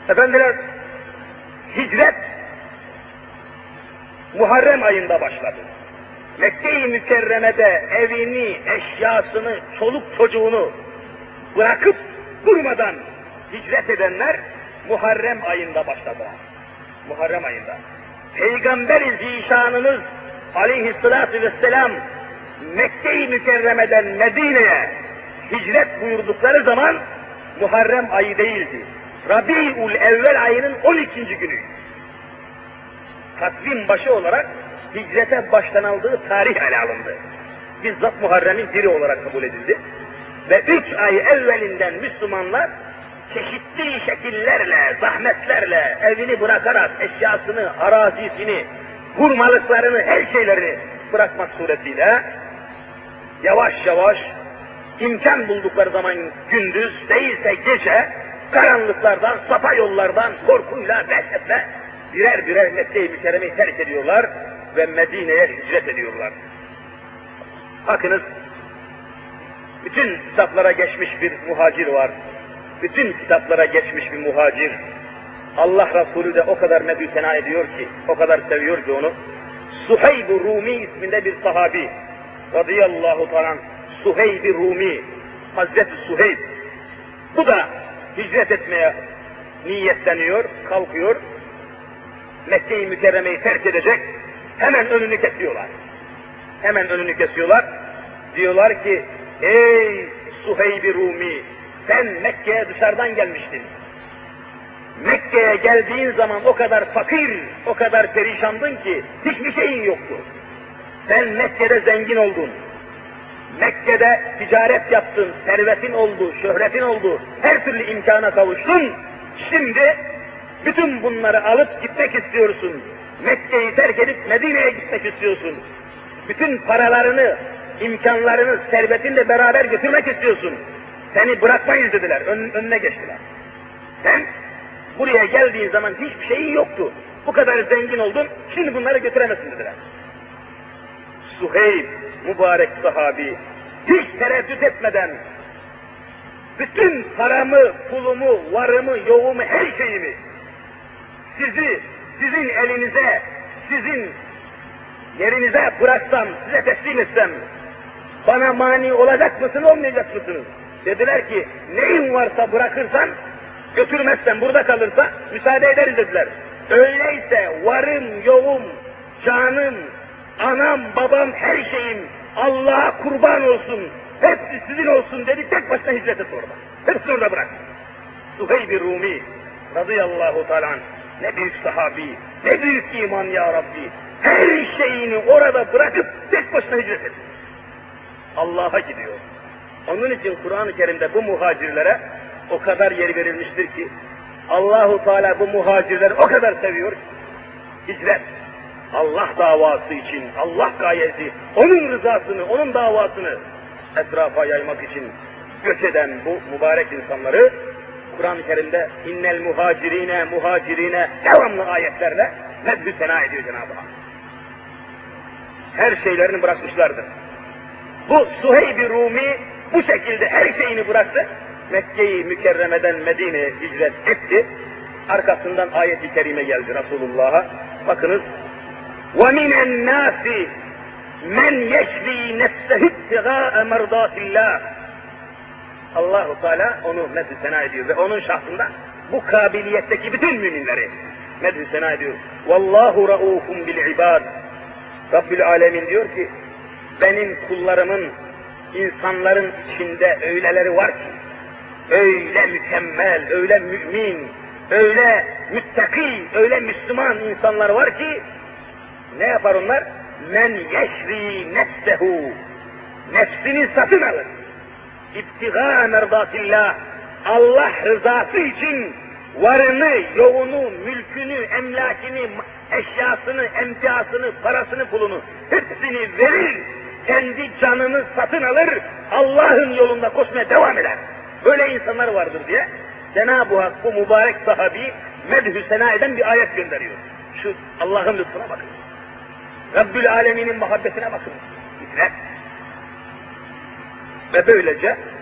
Efendiler, hicret Muharrem ayında başladı. Mekke-i Mükerreme'de evini, eşyasını, çoluk çocuğunu bırakıp durmadan hicret edenler Muharrem ayında başladılar. Muharrem ayında. Peygamber-i Zişanımız aleyhissalâtu vesselâm Mekke-i Mükerreme'den Medine'ye hicret buyurdukları zaman Muharrem ayı değildi. Rabi'ül Evvel ayının 12. günü. Takvim başı olarak hicrete başlanıldığı tarih ele alındı. Bizzat Muharrem'in biri olarak kabul edildi. Ve 3 ay evvelinden Müslümanlar çeşitli şekillerle, zahmetlerle, evini bırakarak eşyasını, arazisini, hurmalıklarını, her şeylerini bırakmak suretiyle yavaş yavaş imkan buldukları zaman gündüz değilse gece karanlıklardan, sapa yollardan, korkuyla, dehşetle birer birer Mekke-i Mükerreme'yi terk ediyorlar ve Medine'ye hicret ediyorlar. Bakınız, bütün kitaplara geçmiş bir muhacir var. Bütün kitaplara geçmiş bir muhacir. Allah Resulü de o kadar medhü ediyor ki, o kadar seviyor ki onu. Suheyb-i Rumi isminde bir sahabi. Radıyallahu ta'ala Suheyb-i Rumi, Hazreti Suheyb. Bu da hicret etmeye niyetleniyor, kalkıyor. Mekke-i Mükerreme'yi terk edecek, hemen önünü kesiyorlar. Hemen önünü kesiyorlar. Diyorlar ki, ey Suheyb-i Rumi, sen Mekke'ye dışarıdan gelmiştin. Mekke'ye geldiğin zaman o kadar fakir, o kadar perişandın ki hiçbir şeyin yoktu. Sen Mekke'de zengin oldun. Mekke'de ticaret yaptın, servetin oldu, şöhretin oldu, her türlü imkana kavuştun. Şimdi bütün bunları alıp gitmek istiyorsun. Mekke'yi terk edip Medine'ye gitmek istiyorsun. Bütün paralarını, imkanlarını, servetinle beraber götürmek istiyorsun. Seni bırakmayız dediler, önüne geçtiler. Sen buraya geldiğin zaman hiçbir şeyin yoktu. Bu kadar zengin oldun, şimdi bunları götüremezsin dediler. Suheyb, mübarek sahabi, hiç tereddüt etmeden bütün paramı, pulumu, varımı, yoğumu, her şeyimi sizin elinize, sizin yerinize bıraksam, size teslim etsem, bana mani olacak mısın, olmayacak mısınız? Dediler ki, neyin varsa bırakırsan, götürmezsen, burada kalırsa, müsaade ederiz dediler. Öyleyse varım, yoğum, canım, anam, babam, her şeyim Allah'a kurban olsun, hepsi sizin olsun dedi, tek başına hicret etti orada. Hepsini orada bırak. Suheyb-i Rumi radıyallahu teala anh, ne büyük sahabi, ne büyük iman ya Rabbi, her şeyini orada bırakıp tek başına hicret etti. Allah'a gidiyor. Onun için Kur'an-ı Kerim'de bu muhacirlere o kadar yer verilmiştir ki, Allahu Teala bu muhacirleri o kadar seviyor ki, hicret, Allah davası için, Allah gayesi, onun rızasını, onun davasını etrafa yaymak için göç eden bu mübarek insanları Kur'an-ı Kerim'de innel muhacirine devamlı ayetlerle medhü sena ediyor Cenab-ı Hak. Her şeylerini bırakmışlardır. Bu Suheyb-i Rumi bu şekilde her şeyini bıraktı. Mekke-i Mükerreme'den Medine'ye hicret etti. Arkasından ayet-i kerime geldi Resulullah'a. Bakınız. وَمِنَ النَّاسِ مَنْ يَشْرِي نَفْسَهِ ابْتِغَاءَ مَرْضَاتِ اللّٰهِ. Allah-u Teala onu medhü sena ediyor ve onun şahsında bu kabiliyetteki bütün müminleri medhü sena ediyor. وَاللّٰهُ رَؤُوفٌ بِالْعِبَادِ. Rabbül Alemin diyor ki, benim kullarımın, insanların içinde öyleleri var ki, öyle mükemmel, öyle mümin, öyle müttaki, öyle Müslüman insanlar var ki, ne yapar onlar? Men yeşri nefsehu, nefsini satın alır. İbtigâ merdatillah, Allah rızası için varını, yoğunu, mülkünü, emlakini, eşyasını, emtiasını, parasını, pulunu hepsini verir, kendi canını satın alır, Allah'ın yolunda koşmaya devam eder. Böyle insanlar vardır diye Cenab-ı Hak bu mübarek sahabi medhü sena eden bir ayet gönderiyor. Şu Allah'ın lütfuna bakın. Rabbül Alemin'in muhabbetine bakın. Hicret. Ve böylece